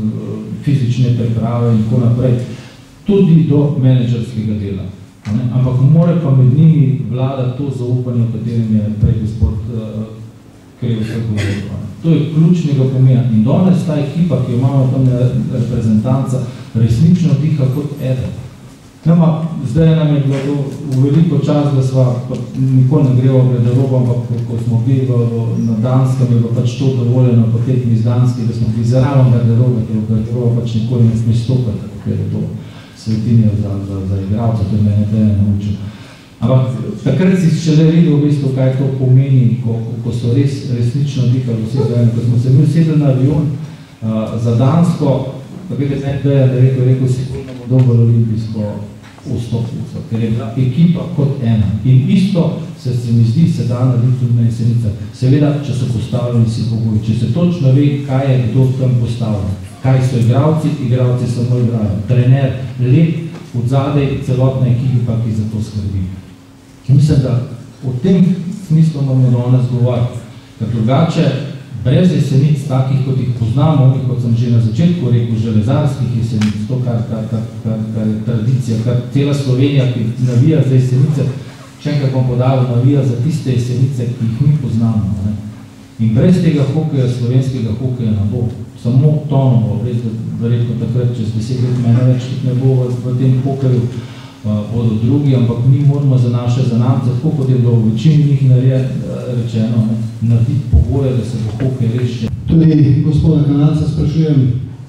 Speaker 2: fizične priprave in tako naprej, tudi do menedžerskega dela. Ne? Ampak mora pa med njimi vlada to zaupanje, o katerem je prej gospod uh, Krevs govoril. To je ključnega pomena. In danes ta ekipa, ki imamo tam reprezentanca, resnično diha kot eden. Nama, zdaj nam je bilo to v veliko čas, da sva, nikoli ne greva v garderobo, ampak ko smo bili na Danskem, je bilo pač to dovoljeno po tekmi iz Danske, da smo bili zraven garderobe, ker v garderobo pač nikoli ne sme stopati, ker je to svetinja za, za, za igralca, to je mene tebe naučil. Ampak takrat si šele videl v bistvu, kaj to pomeni, ko, ko so res resnično dihali vse zajedno. Ko smo se mi usedli na avion uh, za Dansko, tako je nekaj, da je rekel, rekel sigurno bo dobro olimpijsko vstopnico, ker je bila ekipa kot ena. In isto se, se mi zdi, se da narediti tudi na Jesenicah. Seveda, če so postavljeni si pogoji, če se točno ve, kaj je kdo tam postavljen, kaj so igralci, igralci samo igrajo, trener, lep, odzadej celotna ekipa, ki za to skrbi. Mislim, da v tem smislu moramo danes govoriti, ker drugače brez jesenic, takih, kot jih poznamo, kot sem že na začetku rekel, železarskih jesenic, to, kar, kar, kar, kar, kar je tradicija, kar cela Slovenija, ki navija za jesenice, še enkrat bom podal, navija za tiste jesenice, ki jih mi poznamo. Ne? In brez tega hokeja, slovenskega hokeja ne bo. Samo tono bo, res da verjetno takrat, čez deset let mene več ne bo v, v tem hokeju, uh, bodo drugi, ampak mi moramo za naše zanamce, tako kot je bilo v večini njih rečeno, ne, narediti pogoje, da se bo hokej res še.
Speaker 1: Tudi gospoda Kanalca sprašujem,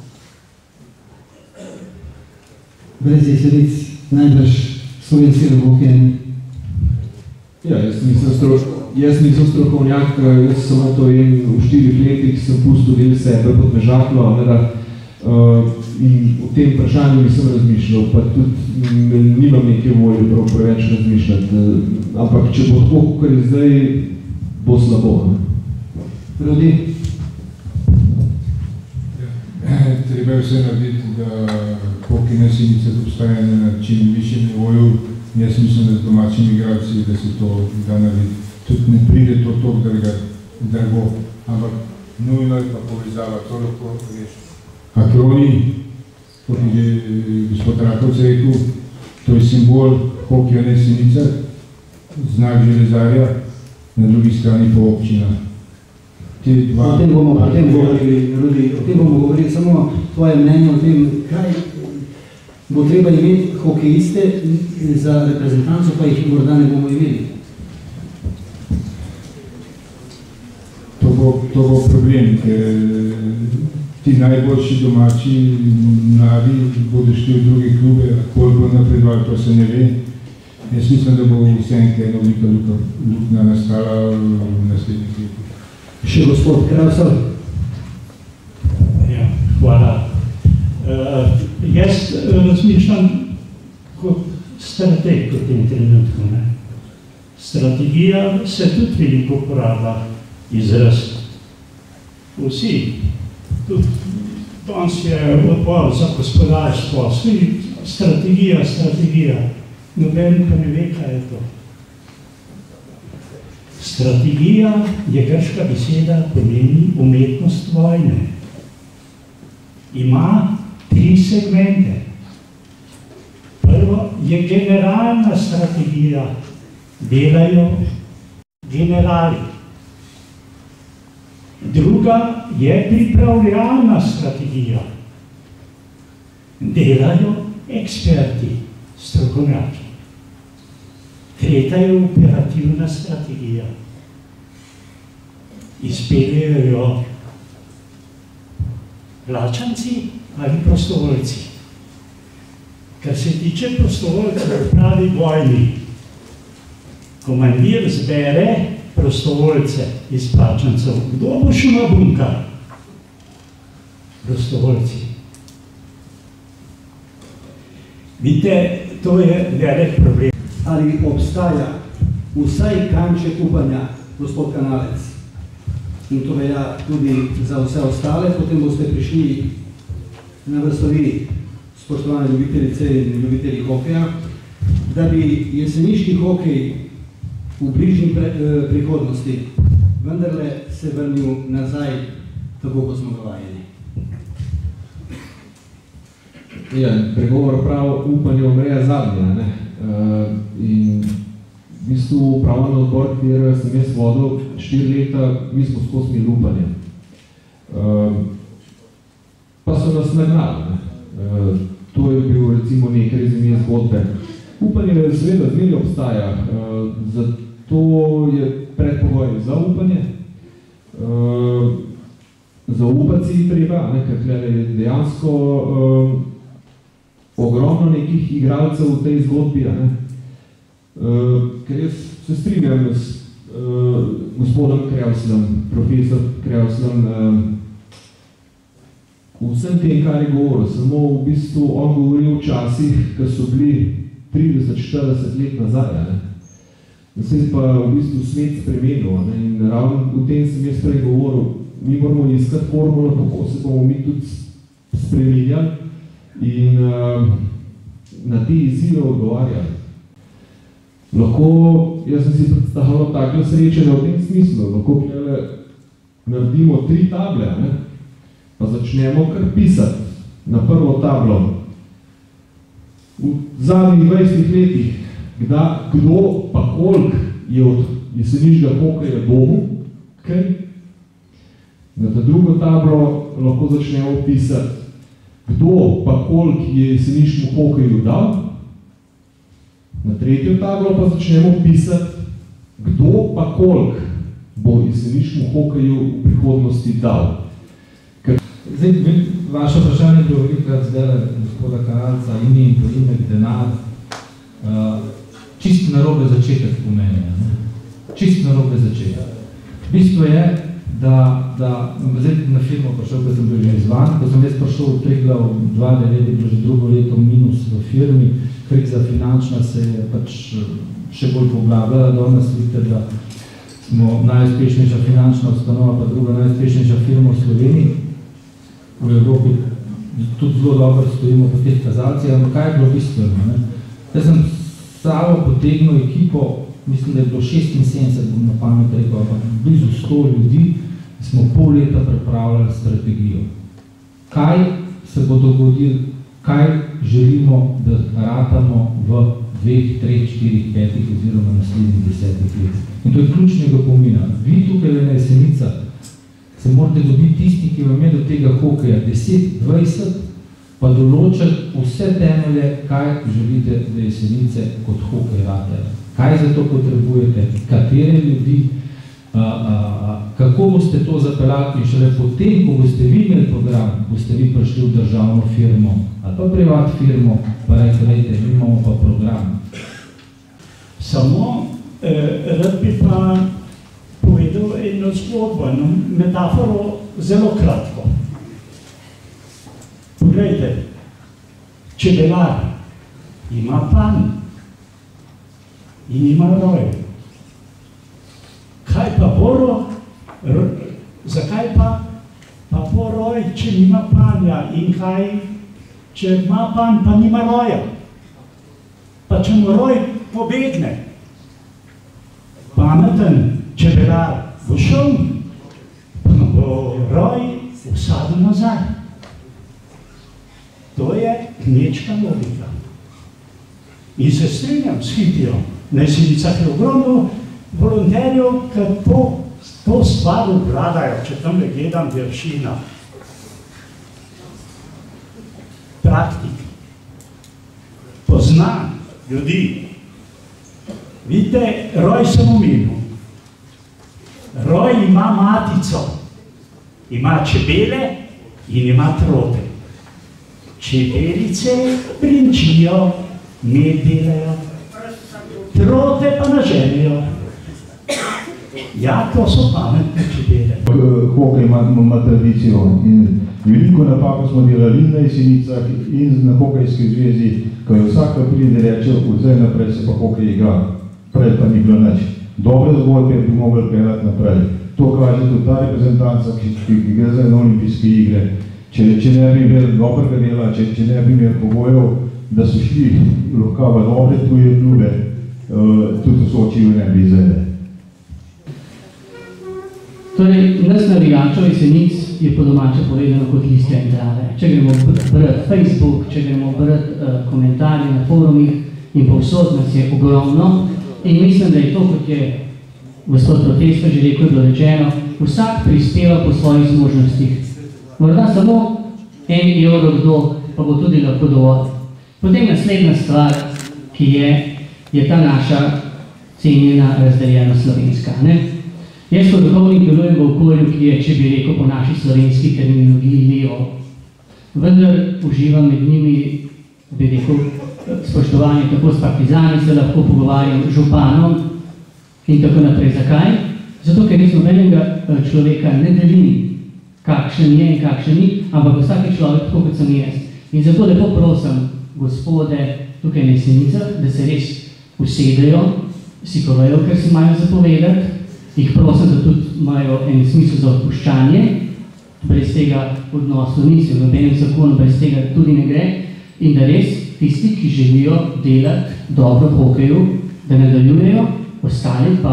Speaker 1: brez Jesenic najbrž slovenskega hokeja.
Speaker 3: Ja, jaz nisem stroško. Jaz nisem strokovnjak, jaz samo to vem, v štirih letih sem pustil del sebe pod Mežaklo, da, uh, in v tem vprašanju nisem razmišljal, pa tudi nimam neke volje prav preveč razmišljati, uh, ampak če bo tako, kar je zdaj, bo slabo. Ne?
Speaker 1: Rudi?
Speaker 4: Ja, treba je vse narediti, da hokej na Jesenicah obstaja na čim višjem nivoju. Jaz mislim, da z domačimi igralci, da se to da narediti. Tudi ne pride to toliko drago, ampak nujno je pa povezava, to lahko reši. Akroni, kot je gospod Rakovc rekel, to je simbol hokeja na Jesenicah, znak železarja, na drugi strani pa občina.
Speaker 1: O tem bomo potem govorili, Rudi, o tem bomo govorili, samo tvoje mnenje o tem, kaj bo treba imeti hokejiste za reprezentanco, pa jih morda ne bomo imeli.
Speaker 4: To bo, to bo problem, ker ti najboljši domači mladi bodo šli v druge klube, koliko napredovali, to se ne ve. Jaz mislim, da bo vseeno ena velika luknja nastala v naslednjih letih.
Speaker 1: Še gospod Krasov.
Speaker 5: Ja, hvala. Uh, jaz razmišljam kot strateg v tem trenutku. Ne? Strategija se tudi veliko uporablja izraz. Vsi, tudi danes je odbor za gospodarstvo, vsi strategija, strategija, noben pa ne ve, kaj je to. Strategija je grška beseda, pomeni umetnost vojne. Ima tri segmente. Prvo je generalna strategija, delajo generali. Druga je pripravljalna strategija, delajo eksperti, strokovnjaki. Tretja je operativna strategija, izpeljejo jo plačanci ali prostovoljci. Kar se tiče prostovoljcev v pravi vojni, komandir zbere prostovoljce iz plačancev. Kdo bo šel na bunkar? Prostovoljci. Vidite, to je velik problem.
Speaker 1: Ali obstaja vsaj kanček upanja, gospod Kanalec, in to velja tudi za vse ostale, potem boste prišli na vrstovi, spoštovane ljubiteljice in ljubitelji hokeja, da bi jeseniški hokej v bližnji prihodnosti vendarle se vrnil nazaj, tako kot smo ga vajeni.
Speaker 3: Ja, pregovor prav upanje umreja zadnja, ne? Uh, in v bistvu upravljeno odbor, kjer sem jaz vodil štiri leta, mi smo skozi imeli upanje. Uh, pa so nas nagnali, ne? Uh, to je bil recimo nekaj rezime zgodbe. Upanje seveda zmeri obstaja, uh, zato je predpogoj za upanje. Uh, zaupati si treba, ne? Ker je dejansko uh, ogromno nekih igralcev v tej zgodbi, ne? Uh, ker jaz se strinjam s uh, gospodom Krevslem, profesor Krevslem, uh, vsem tem, kar je govoril, samo v bistvu on govori v časih, ki so bili trideset štirideset let nazaj, ne? Se je pa v bistvu svet spremenil, ne? In ravno v tem sem jaz prej govoril, mi moramo iskati formulo, kako se bomo mi tudi spremenjali in uh, na te izzive odgovarjali. Lahko, jaz sem si predstavljal takle srečene v tem smislu, lahko kjele naredimo tri table, ne? Pa začnemo kar pisati na prvo tablo. V zadnjih dvajsetih letih, kda, kdo pa koliko je od jeseniškega hokeja dobu, kaj? Na ta drugo tablo lahko začnemo pisati, kdo pa koliko je jeseniškemu hokeju dal. Na tretjo tablo pa začnemo pisati, kdo pa koliko bo jeseniškemu hokeju v prihodnosti dal.
Speaker 2: Zdaj, vaše vprašanje je bilo velikrat zdaj gospoda Kanalca, ime in poimek, denar. Uh, čist narobe začetek pomenja. Čist narobe začetek. Bistvo je, da, da zdaj na firmo prišel, ko sem bil že izvan, ko sem jaz prišel v Triglav dva devet, je bilo že drugo leto minus v firmi, kriza finančna se je pač še bolj poglabljala, danes vidite, da smo najuspešnejša finančna ustanova, pa druga najuspešnejša firma v Sloveniji. V Evropi tudi zelo dobro stojimo po teh kazalcih, ampak kaj je bilo bistveno, ne? Jaz sem samo potegnil ekipo, mislim, da je bilo šestinsedemdeset, bom na pamet rekel, ampak blizu sto ljudi, smo pol leta pripravljali strategijo. Kaj se bo dogodilo, kaj želimo, da ratamo v dveh, treh, štirih, petih oziroma naslednjih desetih letih. In to je ključnega pomena. Vi tukaj le na Jesenica se morate dobiti tisti, ki vam je do tega hokeja deset, dvajset, pa določiti vse temelje, kaj želite, da Jesenice kot hokej ratajo. Kaj za to potrebujete, katere ljudi, a, a, a, kako boste to zapeljati in šele potem, ko boste vi imeli program, boste vi prišli v državno firmo ali pa privat firmo, pa rekli, mi imamo pa program.
Speaker 5: Samo eh, rad bi pa povedal eno zgodbo, eno metaforo zelo kratko. Poglejte, čebelar ima pan in ima roj. Kaj pa bo, zakaj pa, pa bo roj, če nima panja, in kaj, če ima pan, pa nima roja? Pa če mu roj pobegne, pameten čebelar bo šel, pa bo roj vsadil nazaj. To je kmečka logika. In se strinjam s Hitijo. Na Jesenicah je ogromno volonterjev, ki to, to stvar obvladajo, če tam ne gledam Veršina. Praktik. Pozna ljudi. Vidite, roj sem omenil. Roj ima matico. Ima čebele in ima trote. Čebelice brinčijo, med delajo, trote pa naženijo. Ja, to so pametne čebele.
Speaker 8: Hokej ima, ima tradicijo in veliko napako smo delali na Jesenicah in na hokejski zvezi, ko je vsaka pride reče, vzaj naprej se pa hokej igra, prej pa ni bilo nič. Dobre zgodbe bi mogli pelati naprej. To kaže tudi ta reprezentanca, ki, ki gre za olimpijske igre. Če, če ne bi imeli dobrega dela, če, če ne bi imeli pogojev, da so šli lahko v dobre tuje klube, uh, tudi v Sočiju ne bi izvede.
Speaker 6: Torej, nas navijačev Jesenic je po domače povedano kot listja in trave. Če gremo brati Facebook, če gremo brati uh, komentarje na forumih in povsod nas je ogromno in mislim, da je to, kot je gospod Protesta že rekel, je bilo rečeno, vsak prispeva po svojih zmožnostih. Morda samo en evro kdo, pa bo tudi lahko dovolj. Potem naslednja stvar, ki je, je ta naša cenjena razdeljena slovenska. Ne? Jaz kot duhovnik delujem v okolju, ki je, če bi rekel po naši slovenski terminologiji, levo. Vendar uživam med njimi, bi rekel, spoštovanje tako s partizani, se lahko pogovarjam z županom in tako naprej. Zakaj? Zato, ker res nobenega človeka ne delim, kakšen je in kakšen ni, ampak vsak je človek tako, kot sem jaz. In zato lepo prosim gospode tukaj na Jesenicah, da se res usedejo, si povejo, ker si imajo zapovedati, jih prosim, da tudi imajo en smisel za odpuščanje, brez tega odnosu nisi, v nobenem zakonu brez tega tudi ne gre, in da res tisti, ki želijo delati dobro v hokeju, da nadaljujejo, ostali pa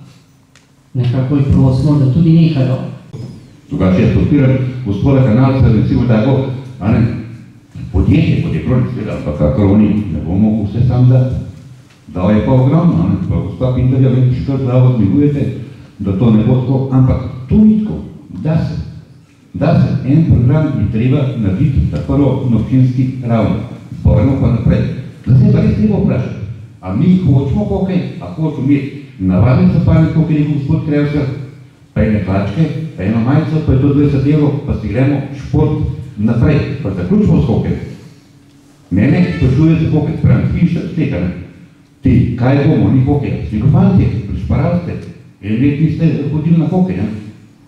Speaker 6: nekako jih prosimo, da tudi nehajo.
Speaker 9: Drugače jaz podpiram gospoda Kanalca, recimo tako, a ne, podjetje, kot je Kronik, seveda, ampak Kronik ne bomo vse sam dati. Dal je pa ogromno, a ne, pa gospa Pintarja, vem, škar zdravo zmigujete, da to ne bo tako, ampak to ni tako, da se, da se, en program je treba narediti, da prvo na občinski ravni, povemo pa naprej. Da se pa res treba vprašati, a mi hočemo hokej, a hočemo imeti navadne zapalne, kot je rekel gospod Krevser, pa ene hlačke, pa eno majico, pa je to dvajset evrov, pa si gremo šport naprej, pa zaključimo s hokejem. Mene sprašuje za hokej, pravim, ti še stekane. Ti, kaj bomo, ni hokeja? Stigo fantje, prišparali ste, en let niste hodili na hokej, ne?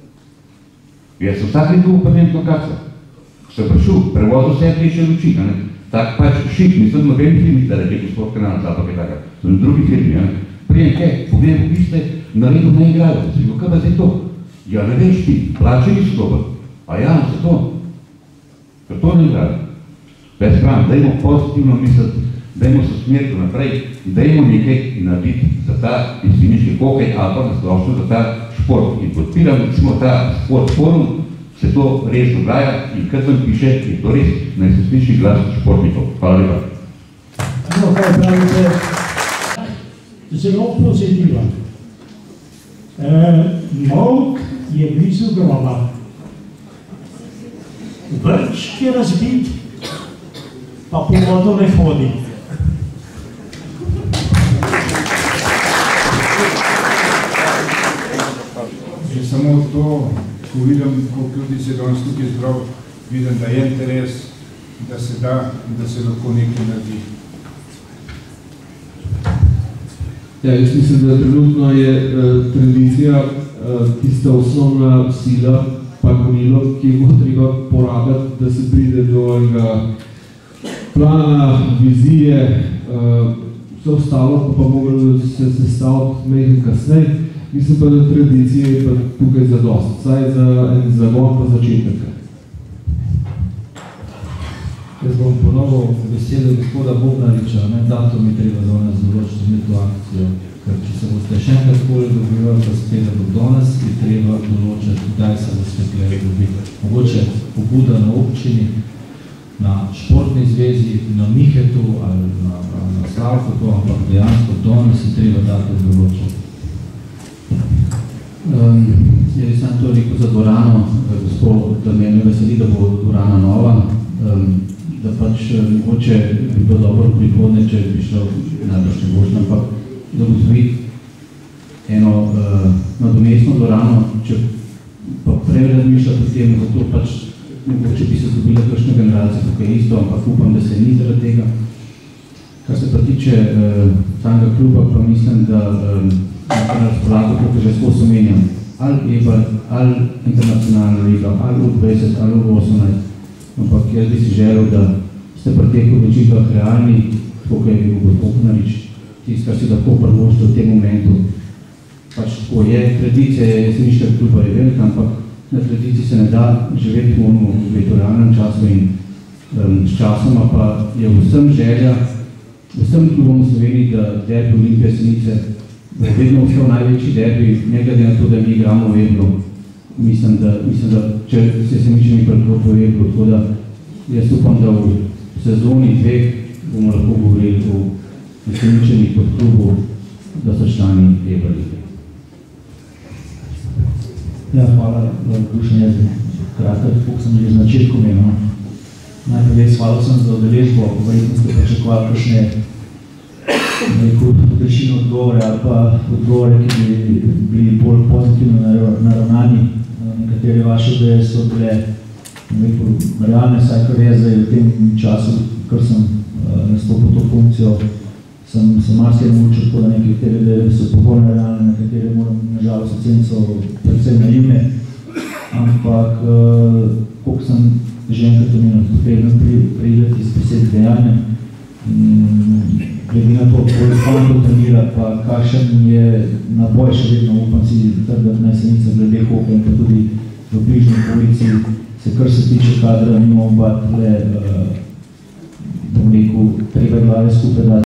Speaker 9: Jaz sem vsak let upamentno kaco. Ko sem prišel, prevozil vse pleše luči, ne? Tak pač šik, nisem noben film, da je gospod Kanal, zapak je taka, sem drugi filmi, ne? Prijem, kaj, pogledam, vi ste na redu ne igrajo, stigo, kaj pa je to? Ja, ne veš ti, plače niso dober. A ja, zato. Ker to ne igrajo. Bez pravim, dajmo pozitivno misliti, dajmo se smeriti naprej, dajmo nekaj narediti za ta jeseniški hokej ali pa nasplošno za ta šport. In podpiram, recimo ta sport forum, se to res dogaja in kar tam piše, je to res, naj se sliši glas športnikov. Hvala lepa.
Speaker 5: No, kaj pravite? Zelo pozitiven. E, Molk je blizu groba. Vrč je razbit, pa po vodo ne hodi.
Speaker 4: Že samo to, ko vidim, koliko ljudi se danes tukaj zdrav, vidim, da je interes, da se da in da se lahko nekaj naredi.
Speaker 3: Ja, jaz mislim, da trenutno je uh, tradicija uh, tista osnovna sila, pa gonilo, ki bo treba porabiti, da se pride do enega plana, vizije, vse ostalo pa mogli se sestaviti mehko kasneje. Mislim pa, da tradicije je pa tukaj zadost, vsaj za en zagon pa začetek.
Speaker 2: Jaz bom ponovil besedo gospoda Bobnariča, ne, datum je treba danes določiti med to akcijo, ker če se boste še enkrat koli dobivali, pa spet do danes, je treba določiti, kdaj se boste tukaj dobili. Mogoče pobuda na občini, na športni zvezi, na Mihetu ali na, na Slavkotu, ampak dejansko danes je treba datum določiti.
Speaker 6: Um, jaz sem to rekel za dvorano, gospod, da me veseli, da bo dvorana nova. Um, da pač mogoče bi bilo dobro v prihodnje, če bi šlo najbolj še boljšno, ampak zagotoviti eno uh, nadomestno dvorano, če pa prej razmišljati o tem, zato pač mogoče bi se dobila kakšna generacija tukaj isto, ampak upam, da se ni zaradi tega. Kar se pa tiče uh, samega kluba, pa mislim, da um, na razpolago, kot že skozi omenjam, ali Eber, ali internacionalna liga, ali U dvajset, ali U osemnajst. Ampak jaz bi si želel, da ste pri teh odločitvah realni, tukaj je bil gospod Bobnarič, tisto, kar si lahko prvoščite v tem momentu. Pač tako je, tradicija je jeseniškega kluba je velika, ampak na tradiciji se ne da živeti moramo v realnem času in um, s časoma pa je vsem želja, vsem klubom v Sloveniji, da derbi Olimpije Jesenice bo vedno ostal največji derbi, ne glede na to, da mi igramo v Ebru. Mislim, da, mislim, da če se se nič ni preklopil v Ebru, tako da jaz upam, da v sezoni dveh bomo lahko govorili o jeseničenih pod klubu, da so člani Ebra lige.
Speaker 7: Ja, hvala, Dušan, jaz kratek, koliko sem že z načetku imel. Najprej hvala sem za udeležbo, verjetno ste pričakovali kakšne večino odgovore ali pa odgovore, ki bi bili bolj pozitivno naravnani. Nekatere vaše ideje so bile realne, saj kar je zdaj v tem času, kar sem uh, nastopil to funkcijo, sem se marsikaj naučil, tako da nekatere ideje so popolno realne, nekatere moram nažalost oceniti so predvsem naivne, ampak uh, koliko sem že enkrat omenil, potrebno preideti iz besed dejanja. Glede na to, koliko fantov trenira, pa kakšen je naboj še vedno, upam si trdati na Jesenicah glede hokeja in pa tudi v bližnji okolici, se kar se tiče kadra, nimamo pa tle, uh, bom rekel, treba glave skupaj dati.